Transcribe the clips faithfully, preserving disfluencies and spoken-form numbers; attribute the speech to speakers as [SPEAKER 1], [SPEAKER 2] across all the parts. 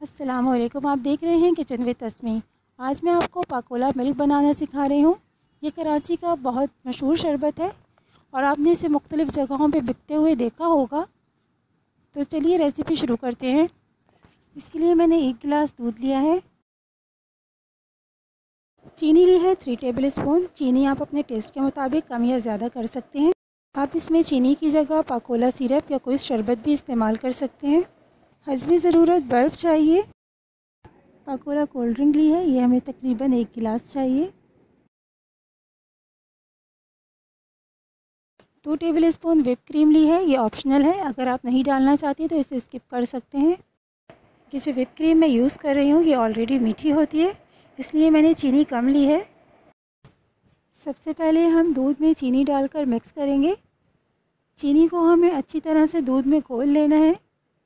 [SPEAKER 1] अस्सलाम वालेकुम। आप देख रहे हैं किचन विद तस्मी। आज मैं आपको पाकोला मिल्क बनाना सिखा रही हूँ। ये कराची का बहुत मशहूर शरबत है और आपने इसे मुख्तलिफ़ जगहों पे बिकते हुए देखा होगा। तो चलिए रेसिपी शुरू करते हैं। इसके लिए मैंने एक गिलास दूध लिया है, चीनी ली है थ्री टेबल स्पून। चीनी आप अपने टेस्ट के मुताबिक कम या ज़्यादा कर सकते हैं। आप इसमें चीनी की जगह पाकोला सिरप या कोई शरबत भी इस्तेमाल कर सकते हैं। हस्बे ज़रूरत बर्फ़ चाहिए। पाकोला कोल्ड ड्रिंक ली है, ये हमें तकरीबन एक गिलास चाहिए। Two tablespoon whip cream ली है, ये ऑप्शनल है, अगर आप नहीं डालना चाहती तो इसे स्किप कर सकते हैं। ये जो व्हिप क्रीम मैं यूज़ कर रही हूँ ये ऑलरेडी मीठी होती है, इसलिए मैंने चीनी कम ली है। सबसे पहले हम दूध में चीनी डालकर मिक्स करेंगे। चीनी को हमें अच्छी तरह से दूध में घोल लेना है।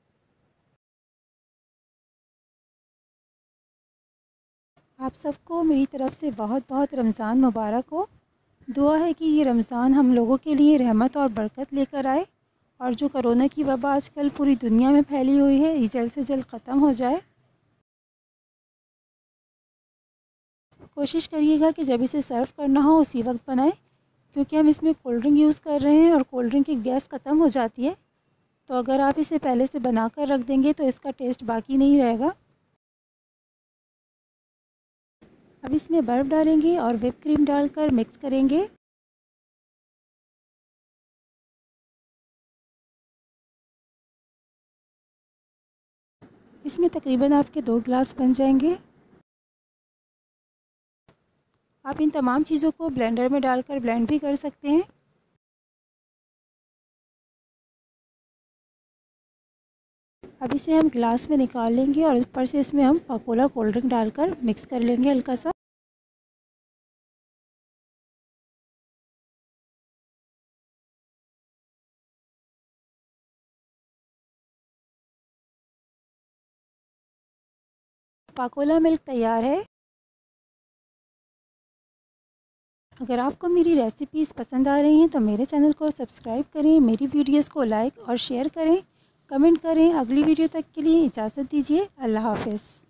[SPEAKER 1] आप सबको मेरी तरफ से बहुत बहुत रमज़ान मुबारक हो। दुआ है कि ये रमज़ान हम लोगों के लिए रहमत और बरकत लेकर आए और जो कोरोना की वबा आजकल पूरी दुनिया में फैली हुई है ये जल्द से जल्द ख़त्म हो जाए। कोशिश करिएगा कि जब इसे सर्व करना हो उसी वक्त बनाएं, क्योंकि हम इसमें कोल्ड ड्रिंक यूज़ कर रहे हैं और कोल्ड ड्रिंक की गैस ख़त्म हो जाती है। तो अगर आप इसे पहले से बना कर रख देंगे तो इसका टेस्ट बाकी नहीं रहेगा। अब इसमें बर्फ़ डालेंगे और व्हिप क्रीम डालकर मिक्स करेंगे। इसमें तकरीबन आपके दो गिलास बन जाएंगे। आप इन तमाम चीज़ों को ब्लेंडर में डालकर ब्लेंड भी कर सकते हैं। अब इसे हम ग्लास में निकाल लेंगे और ऊपर से इसमें हम पाकोला कोल्ड ड्रिंक डालकर मिक्स कर लेंगे हल्का सा। पाकोला मिल्क तैयार है। अगर आपको मेरी रेसिपीज़ पसंद आ रही हैं तो मेरे चैनल को सब्सक्राइब करें, मेरी वीडियोस को लाइक और शेयर करें, कमेंट करें। अगली वीडियो तक के लिए इजाज़त दीजिए। अल्लाह हाफ़िज़।